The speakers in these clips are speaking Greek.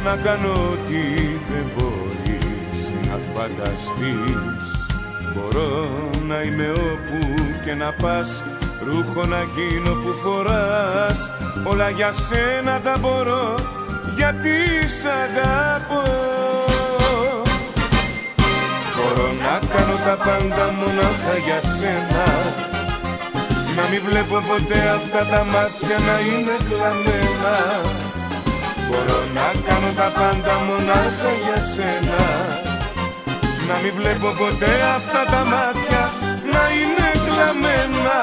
να κάνω ό,τι δεν μπορείς να φανταστείς. Μπορώ να είμαι όπου και να πας, ρούχο να γίνω που φοράς. Όλα για σένα τα μπορώ, γιατί σ' αγαπώ. Μπορώ να κάνω τα πάντα μονάχα για σένα, να μην βλέπω ποτέ αυτά τα μάτια να είναι κλαμμένα. Μπορώ να κάνω τα πάντα μονάχα για σένα, να μην βλέπω ποτέ αυτά τα μάτια να είναι κλαμμένα.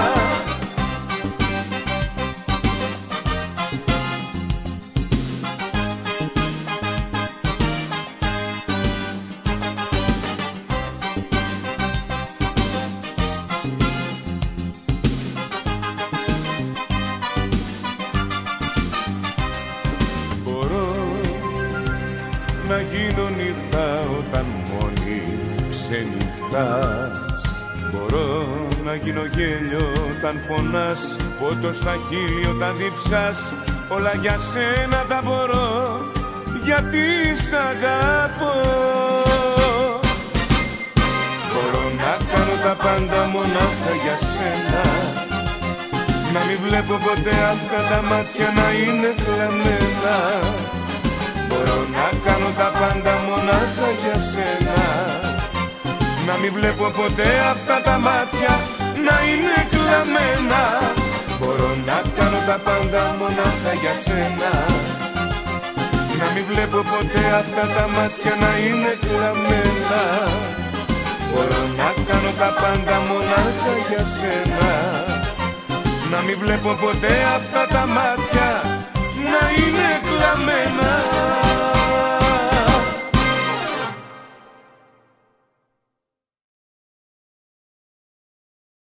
Να γίνω νύχτα όταν μόνη ξενυχτάς. Μπορώ να γίνω γέλιο όταν πονάς, πότο στα χείλη όταν διψάς. Όλα για σένα τα μπορώ, γιατί σ' αγαπώ. Μπορώ να κάνω τα πάντα μονάχα για σένα, να μην βλέπω ποτέ αυτά τα μάτια να είναι κλαμμένα. Μπορώ να κάνω τα πάντα μονάχα για σένα, να μην βλέπω ποτέ αυτά τα μάτια να είναι κλαμμένα. Μπορώ να κάνω τα πάντα μονάχα για σένα, να μην βλέπω ποτέ αυτά τα μάτια να είναι κλαμμένα. Μπορώ να κάνω τα πάντα μονάχα για σένα, να μην βλέπω ποτέ αυτά τα μάτια να είναι κλαμμένα.